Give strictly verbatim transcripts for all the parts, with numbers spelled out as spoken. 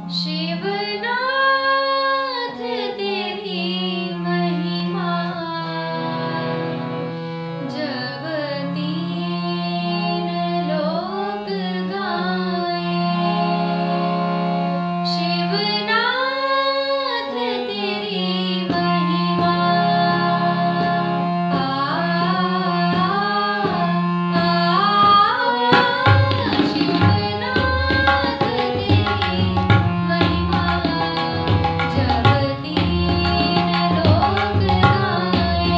शिवनाथ तेरी महिमा जब तीन लोक गाए। शिवनाथ तेरी महिमा आ, आ, शिवनाथ तेरी महिमा जब तीन लोक गाए।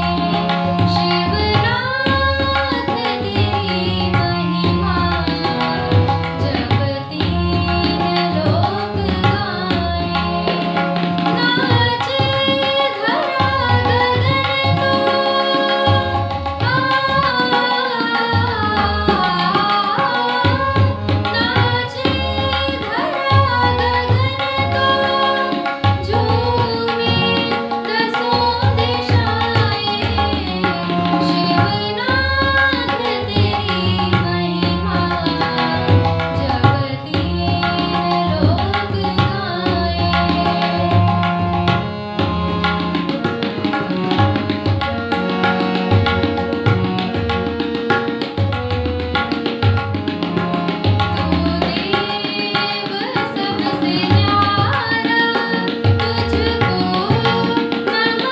शिवनाथ तेरी महिमा जब तीन लोक गाए। नाचे धरा गगन तो आ, नाचे धरा गगन तो झूमे दसों दिशाएं। शिवनाथ तेरी महिमा जब तीन लोक गाए। तू देव सबसे न्यारा तुझको नमन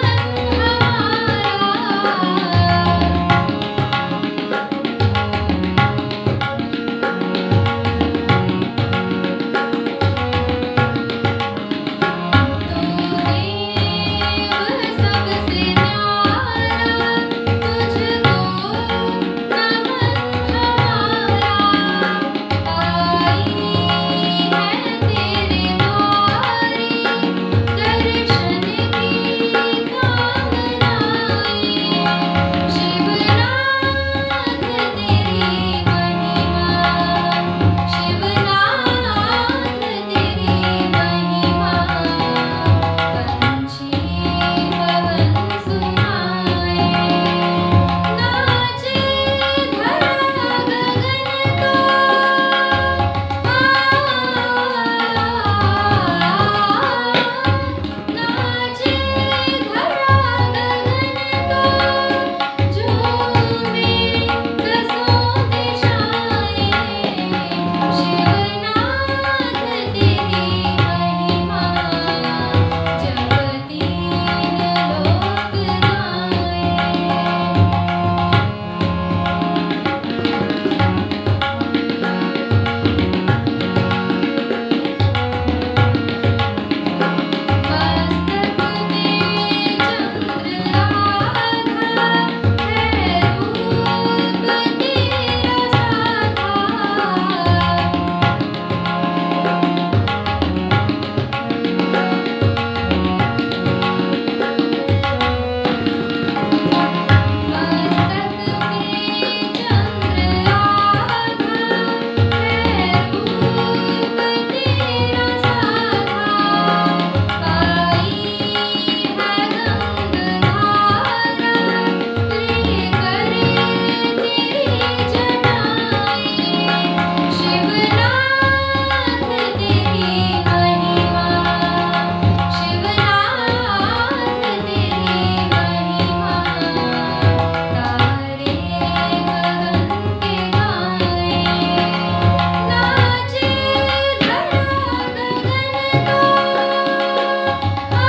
हमारा। तू देव सबसे न्यारा तुझको नमन हमारा। आई है तेरे द्वारी दर्शन की कामनाएं। शिवनाथ तेरी महिमा शिवनाथ तेरी महिमा पंछी पवन सुनाए। नाचे धरा गगन तो आ, नाचे धरा गगन तो झूमे दसों दिशाएं। शिवनाथ तेरी महिमा जब तीन लोक गाए। मस्तक में चंद्र आधा है रूप तेरा साधा। मस्तक में चंद्र आधा है रूप तेरा साधा। आई है गंगधारा लेकर तेरी जटाएं। शिवनाथ तेरी महिमा शिवनाथ तेरी महिमा तारे गगन के गाए। नाचे धरा गगन तो आ,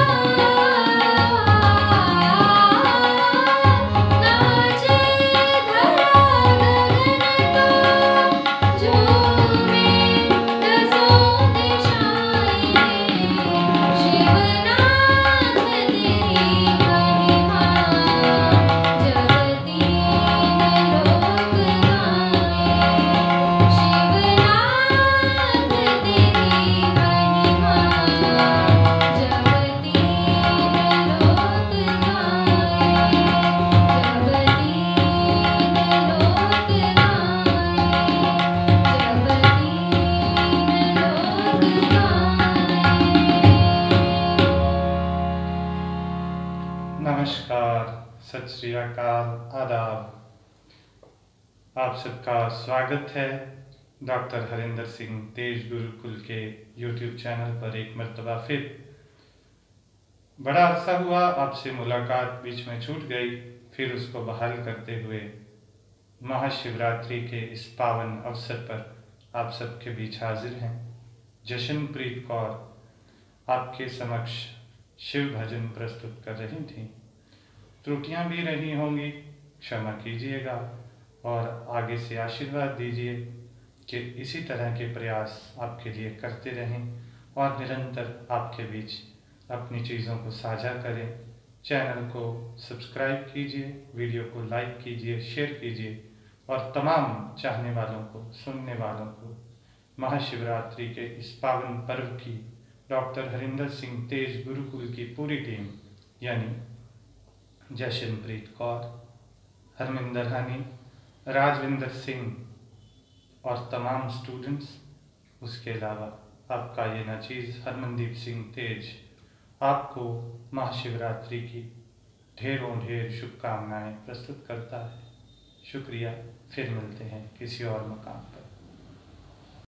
नाचे धरा गगन तो झूमे दसों दिशाएं। शिवनाथ तेरी महिमा जब तीन लोक गाए। शिवनाथ तेरी महिमा जब तीन लोक गाए। जब तीन लोक गाए। जब तीन लोक गाए। नमस्कार, सत श्री अकाल, आदाब। आप सबका स्वागत है डॉक्टर हरिंदर सिंह तेज गुरुकुल के यूट्यूब चैनल पर एक मर्तबा फिर। बड़ा अरसा हुआ आपसे मुलाकात बीच में छूट गई, फिर उसको बहाल करते हुए महाशिवरात्रि के इस पावन अवसर पर आप सबके बीच हाजिर हैं। जशनप्रीत कौर आपके समक्ष शिव भजन प्रस्तुत कर रही थी। त्रुटियां भी रही होंगी, क्षमा कीजिएगा और आगे से आशीर्वाद दीजिए कि इसी तरह के प्रयास आपके लिए करते रहें और निरंतर आपके बीच अपनी चीज़ों को साझा करें। चैनल को सब्सक्राइब कीजिए, वीडियो को लाइक कीजिए, शेयर कीजिए और तमाम चाहने वालों को, सुनने वालों को महाशिवरात्रि के इस पावन पर्व की डॉक्टर हरिंदर सिंह तेज गुरुकुल की पूरी टीम यानी जशनप्रीत कौर, हरमिंदर हनी, राजविंदर सिंह और तमाम स्टूडेंट्स, उसके अलावा आपका ये नाचीज़ हरमनदीप सिंह तेज आपको महाशिवरात्रि की ढेरों ढेर शुभकामनाएं प्रस्तुत करता है। शुक्रिया। फिर मिलते हैं किसी और मकाम पर।